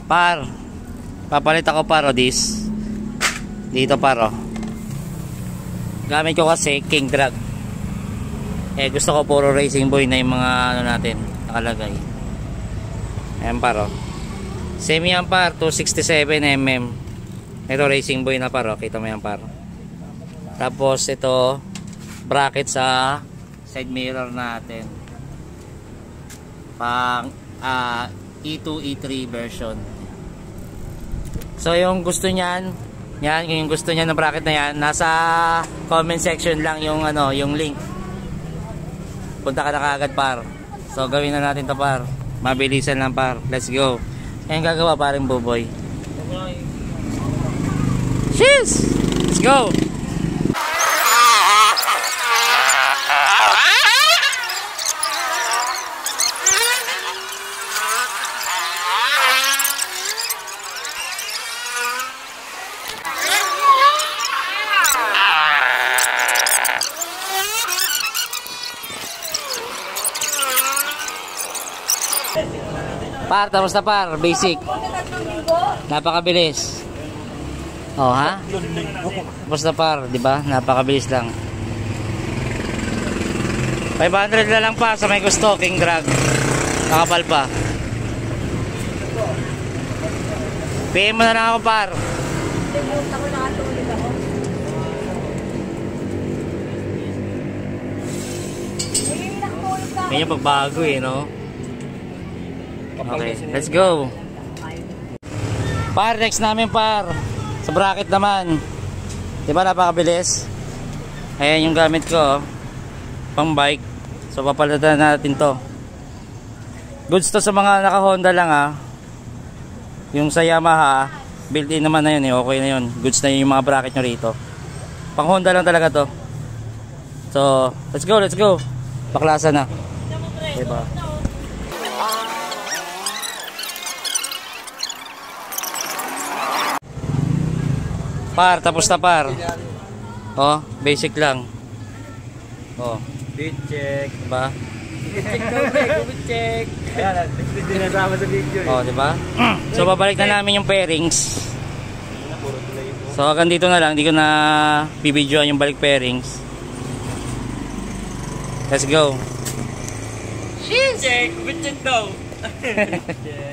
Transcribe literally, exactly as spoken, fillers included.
Par, papalit ako par o this. Dito par o. Gamit ko kasi King Drag. Eh gusto ko puro racing boy na yung mga ano natin nakalagay. Ayan par o. Semi yan par, two sixty-seven millimeter. Ito racing boy na par o. Kita mo yan par. Tapos ito bracket sa side mirror natin. Pang uh, E two E three version. So yung gusto niyan, yan yung gusto niya ng bracket na yan, nasa comment section lang yung ano, yung link. Punta ka na kaagad par. So gawin na natin to par. Mabilisan lang par. Let's go. Ayun gagawa paring buboy. Cheers! Let's go! Par, tapos na par, basic. Napakabilis. Oh, ha? Tapos na par, di ba? Napakabilis lang. five hundred na lang pa sa may gusto, King Drag. Nakapal pa. P M mo na lang ako par. Medyo pagbago eh, no? Okay, let's go. Par, next namin par. Sa bracket naman. Diba napakabilis? Ayan yung gamit ko. Pang bike. So papalitan natin to. Goods to sa mga naka Honda lang ha. Yung sa Yamaha, built-in naman na yun eh. Okay na yun. Goods na yun yung mga bracket nyo rito. Pang Honda lang talaga to. So, let's go, let's go. Paklasa na. Diba? Par, tapos na par. Oh, basic lang. Oh, beat check, diba? Check daw, beat check. Ayan, dinasama sa video. Oh, diba? So, babalik na namin yung pairings. So, hanggang dito na lang. Hindi ko na bibidyoan yung balik pairings. Let's go. Check, beat check daw.